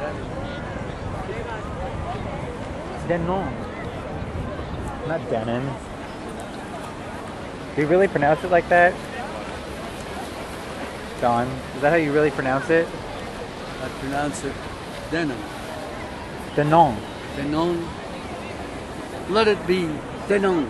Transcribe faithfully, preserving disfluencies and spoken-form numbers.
Denon. Not Denon. Do you really pronounce it like that? Don, is that how you really pronounce it? I pronounce it denim. Denon. Denon. Let it be denon.